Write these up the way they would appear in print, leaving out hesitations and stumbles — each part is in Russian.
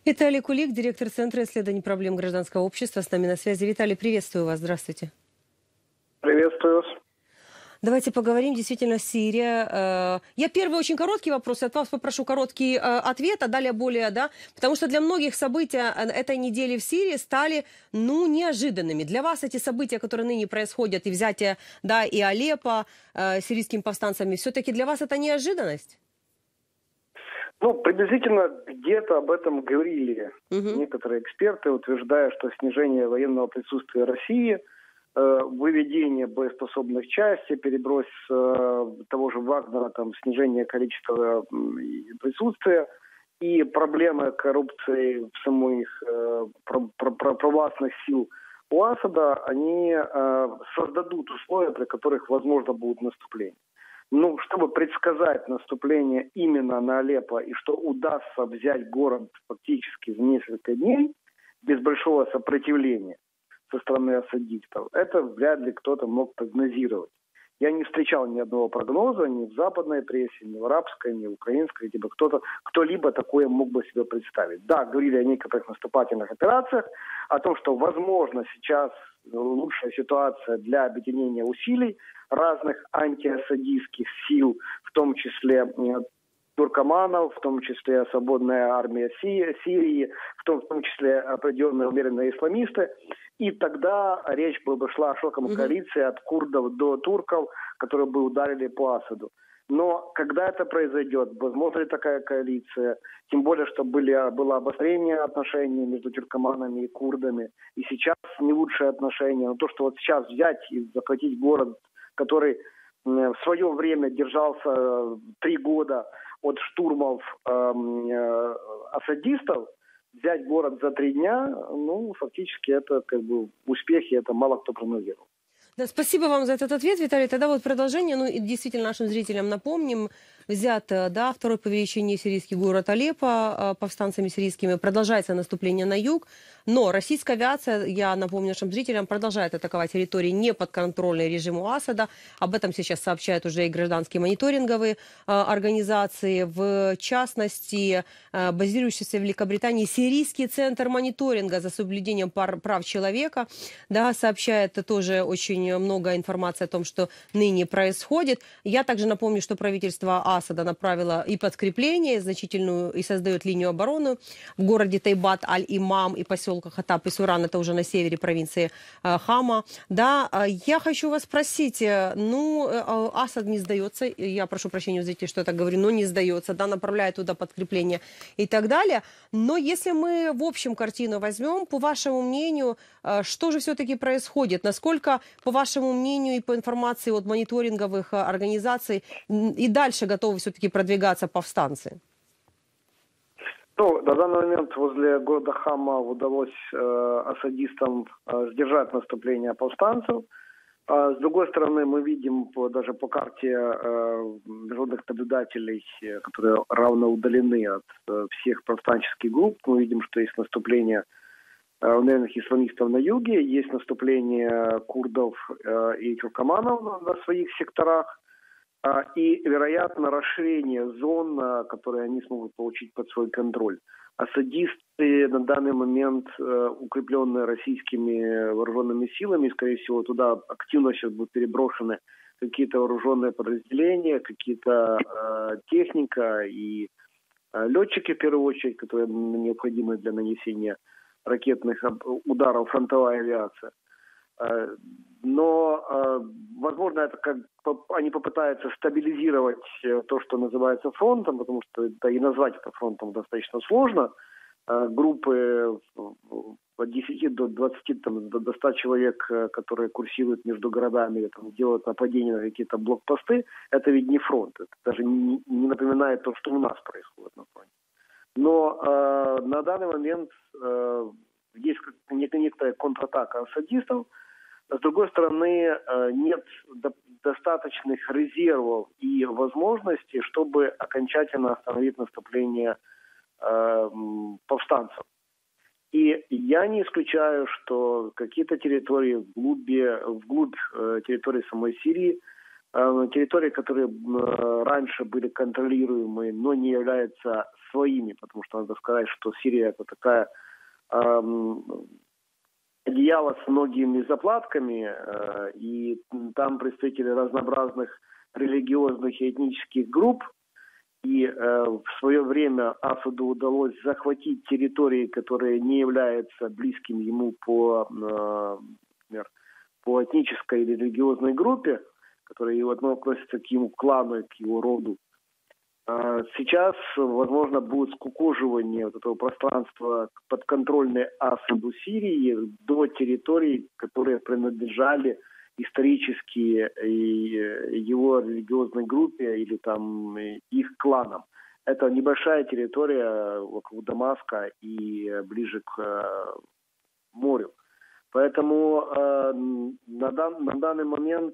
Виталий Кулик, директор Центра исследований проблем гражданского общества, с нами на связи. Виталий, приветствую вас. Здравствуйте. Приветствую вас. Давайте поговорим. Действительно, Сирия. Я первый очень короткий вопрос. От вас попрошу короткий ответ, а далее более, да. Потому что для многих события этой недели в Сирии стали, неожиданными. Для вас эти события, которые ныне происходят, и взятие, да, и Алеппо сирийскими повстанцами, все-таки для вас это неожиданность? Приблизительно где-то об этом говорили некоторые эксперты, утверждая, что снижение военного присутствия России, выведение боеспособных частей, переброс того же Вагнера, снижение количества присутствия и проблемы коррупции в самих провластных сил у Асада, они создадут условия, при которых возможно будет наступление. Чтобы предсказать наступление именно на Алеппо и что удастся взять город фактически за несколько дней без большого сопротивления со стороны асадистов, это вряд ли кто-то мог прогнозировать. Я не встречал ни одного прогноза ни в западной прессе, ни в арабской, ни в украинской, либо кто-либо такое мог бы себе представить. Да, говорили о некоторых наступательных операциях, о том, что возможно сейчас лучшая ситуация для объединения усилий разных антиасадистских сил, в том числе туркоманов, в том числе свободная армия Сирии, в том числе определенные умеренные исламисты. И тогда речь бы шла о шоковой коалиции от курдов до турков, которые бы ударили по Асаду. Но когда это произойдет, возможно ли такая коалиция, тем более, что было обострение отношений между тюркоманами и курдами, и сейчас не лучшие отношения. Но то, что вот сейчас взять и захватить город, который в свое время держался 3 года от штурмов асадистов, взять город за 3 дня, фактически это успехи, это мало кто прогнозировал. Да, спасибо вам за этот ответ, Виталий. Тогда вот продолжение, и действительно нашим зрителям напомним, взят, да, второй по величине сирийский город Алеппо повстанцами сирийскими, продолжается наступление на юг, но российская авиация, я напомню нашим зрителям, продолжает атаковать территории не подконтрольные режиму Асада. Об этом сейчас сообщают уже и гражданские мониторинговые организации, в частности, базирующийся в Великобритании Сирийский центр мониторинга за соблюдением прав человека, да, сообщает тоже очень много информации о том, что ныне происходит. Я также напомню, что правительство Асада направило и подкрепление значительную, и создает линию обороны в городе Тайбат, Аль-Имам и поселках Хатаб и Суран, это уже на севере провинции Хама. Да, я хочу вас спросить, Асад не сдается, я прошу прощения у зрителей, что я так говорю, но не сдается, да, направляет туда подкрепление и так далее. Но если мы в общем картину возьмем, по вашему мнению, что же все-таки происходит? Насколько, по вашему мнению и по информации от мониторинговых организаций, и дальше готовы все-таки продвигаться повстанцы? На данный момент возле города Хама удалось асадистам сдержать наступление повстанцев. С другой стороны, мы видим даже по карте международных наблюдателей, которые равно удалены от всех повстанческих групп, мы видим, что есть наступление умеренных исламистов на юге, есть наступление курдов и тюркоманов на своих секторах, и, вероятно, расширение зон, которые они смогут получить под свой контроль. Асадисты на данный момент, укрепленные российскими вооруженными силами, скорее всего, туда активно сейчас будут переброшены какие-то вооруженные подразделения, какие-то техника и летчики, в первую очередь, которые необходимы для нанесения ракетных ударов, фронтовая авиация. Но, возможно, это они попытаются стабилизировать то, что называется фронтом, потому что это и назвать это фронтом достаточно сложно. Группы от 10 до 20, до 100 человек, которые курсируют между городами, делают нападения на какие-то блокпосты, это ведь не фронт. Это даже не напоминает то, что у нас происходит на фронте. Но на данный момент есть некоторая контратака асадистов. С другой стороны, нет достаточных резервов и возможностей, чтобы окончательно остановить наступление повстанцев. И я не исключаю, что какие-то территории вглубь территории самой Сирии, территории, которые раньше были контролируемы, но не являются своими, потому что надо сказать, что Сирия это такая одеяло с многими заплатками, и там представители разнообразных религиозных и этнических групп, и в свое время Асаду удалось захватить территории, которые не являются близким ему например, по этнической или религиозной группе, которые относятся к его клану, к его роду. Сейчас, возможно, будет скукоживание вот этого пространства подконтрольной Асаду Сирии до территорий, которые принадлежали исторически его религиозной группе или там их кланам. Это небольшая территория вокруг Дамаска и ближе к морю. Поэтому на данный момент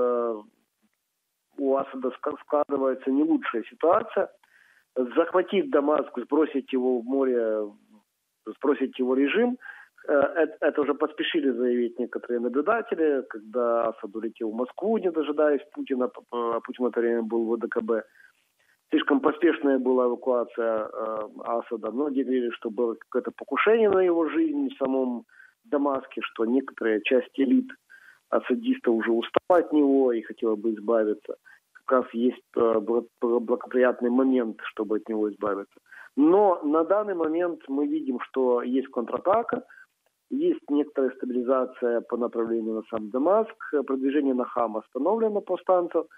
у Асада складывается не лучшая ситуация. Захватить Дамаск, сбросить его в море, сбросить его режим, это уже поспешили заявить некоторые наблюдатели, когда Асад улетел в Москву, не дожидаясь Путина, а Путин в это время был в ВДКБ. Слишком поспешная была эвакуация Асада. Многие говорили, что было какое-то покушение на его жизнь в самом Дамаске, что некоторая часть элит асадистов уже устала от него и хотела бы избавиться. Как раз есть благоприятный момент, чтобы от него избавиться. Но на данный момент мы видим, что есть контратака, есть некоторая стабилизация по направлению на сам Дамаск, продвижение на Хам остановлено повстанцев,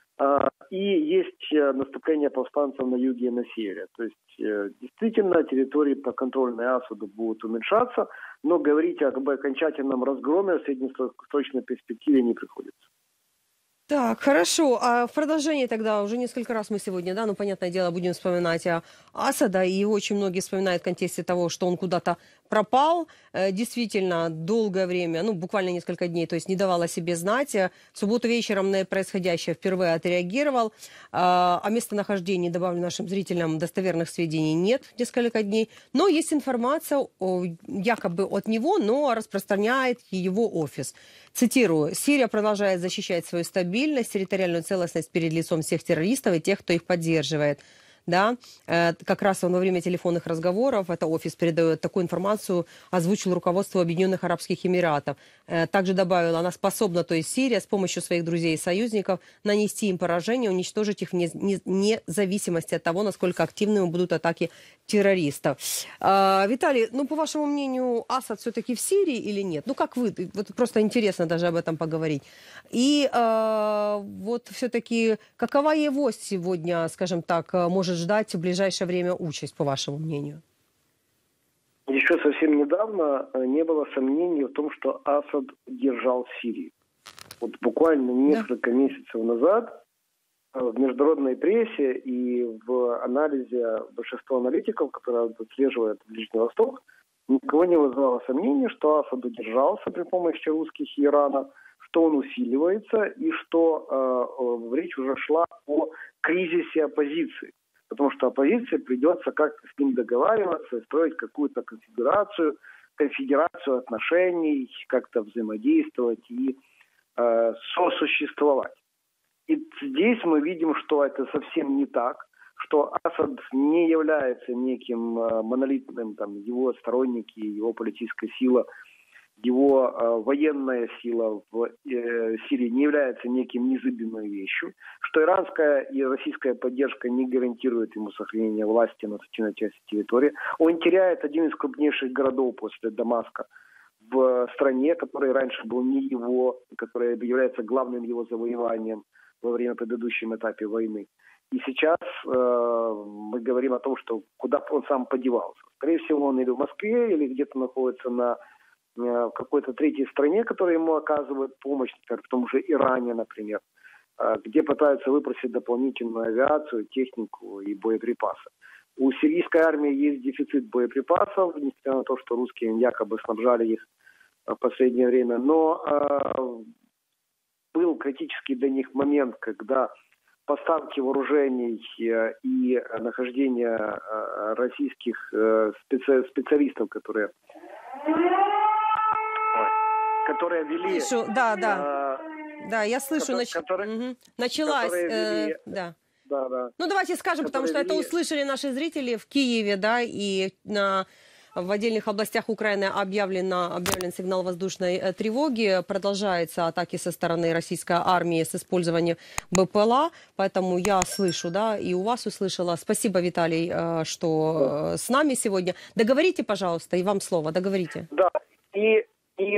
и есть наступление повстанцев на юге и на севере. То есть действительно территории подконтрольной Асаду будут уменьшаться, но говорить об окончательном разгроме в среднесрочной перспективе не приходится. Так, хорошо. А в продолжении тогда, уже несколько раз мы сегодня, да, ну, понятное дело, будем вспоминать Асада, и его очень многие вспоминают в контексте того, что он куда-то пропал. Действительно, долгое время, ну, буквально несколько дней, то есть не давал о себе знать. В субботу вечером на происходящее впервые отреагировал. О местонахождении, добавлю нашим зрителям, достоверных сведений нет несколько дней. Но есть информация якобы от него, но распространяет его офис. Цитирую: «Сирия продолжает защищать свою стабильность, территориальную целостность перед лицом всех террористов и тех, кто их поддерживает». Да, как раз он во время телефонных разговоров, это офис передает такую информацию, озвучил руководство Объединенных Арабских Эмиратов. Также добавил, она способна, то есть Сирия, с помощью своих друзей и союзников нанести им поражение, уничтожить их вне зависимости от того, насколько активными будут атаки террористов. Виталий, ну, по вашему мнению, Асад все-таки в Сирии или нет? Ну, как вы? Вот просто интересно даже об этом поговорить. И вот все-таки какова его сегодня, скажем так, может ждать в ближайшее время участь, по вашему мнению? Еще совсем недавно не было сомнений в том, что Асад держал Сирию. Вот буквально несколько месяцев назад в международной прессе и в анализе большинства аналитиков, которые отслеживают Ближний Восток, никого не вызывало сомнений, что Асад удержался при помощи русских и Ирана, что он усиливается и что речь уже шла о кризисе оппозиции. Потому что оппозиции придется как-то с ним договариваться, строить какую-то конфедерацию отношений, как-то взаимодействовать и сосуществовать. И здесь мы видим, что это совсем не так, что Асад не является неким монолитным, там, его сторонники, его политическая сила, его военная сила в Сирии не является неким незыблемой вещью, что иранская и российская поддержка не гарантирует ему сохранение власти на значительной части территории. Он теряет один из крупнейших городов после Дамаска в стране, который раньше был не его, который является главным его завоеванием во время предыдущем этапе войны. И сейчас мы говорим о том, что куда он сам подевался. Скорее всего, он или в Москве, или где-то находится в какой-то третьей стране, которая ему оказывает помощь, например, в том же Иране, например, где пытаются выпросить дополнительную авиацию, технику и боеприпасы. У сирийской армии есть дефицит боеприпасов, несмотря на то, что русские якобы снабжали их в последнее время. Но был критический для них момент, когда поставки вооружений и нахождение российских специалистов, которые вели... Слышу, да, я слышу, началась, вели, да. Да. Ну, давайте скажем, потому что это услышали наши зрители в Киеве, да, и в отдельных областях Украины объявлен сигнал воздушной тревоги. Продолжаются атаки со стороны российской армии с использованием БПЛА. Поэтому я слышу, да, и у вас услышала. Спасибо, Виталий, что с нами сегодня. Договорите, пожалуйста, и вам слово. Договорите. Да, и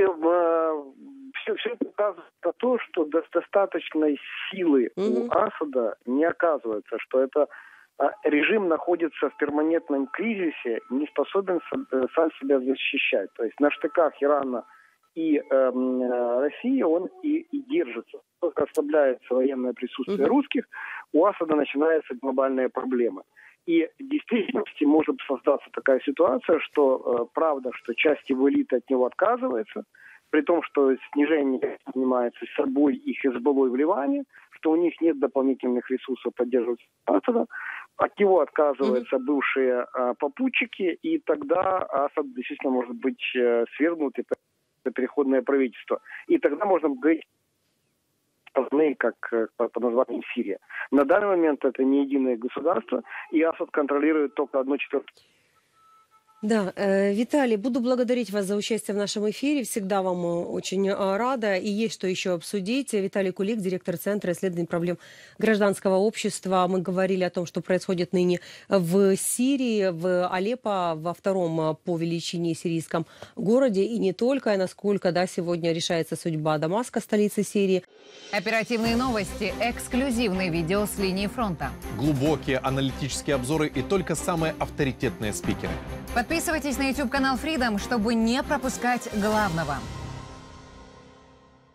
все это указывает на то, что достаточной силы у Асада не оказывается, что это режим находится в перманентном кризисе, не способен сам себя защищать. То есть на штыках Ирана и России он и держится. Только ослабляется военное присутствие русских, у Асада начинаются глобальные проблемы. И в действительности может создаться такая ситуация, что правда, что часть его элиты от него отказывается, при том, что снижение занимается собой и Хизбаллой в Ливане, что у них нет дополнительных ресурсов поддерживать Асада, от него отказываются бывшие попутчики, и тогда Асад действительно может быть свергнут, это переходное правительство. И тогда можно говорить как по названию Сирия. На данный момент это не единое государство, и Асад контролирует только 1/4. Да, Виталий, буду благодарить вас за участие в нашем эфире. Всегда вам очень рада. И есть что еще обсудить. Виталий Кулик, директор Центра исследований проблем гражданского общества. Мы говорили о том, что происходит ныне в Сирии, в Алеппо, во втором по величине сирийском городе. И не только, и насколько сегодня решается судьба Дамаска, столицы Сирии. Оперативные новости, эксклюзивные видео с линии фронта. Глубокие аналитические обзоры и только самые авторитетные спикеры. Подписывайтесь на YouTube-канал Freedom, чтобы не пропускать главного.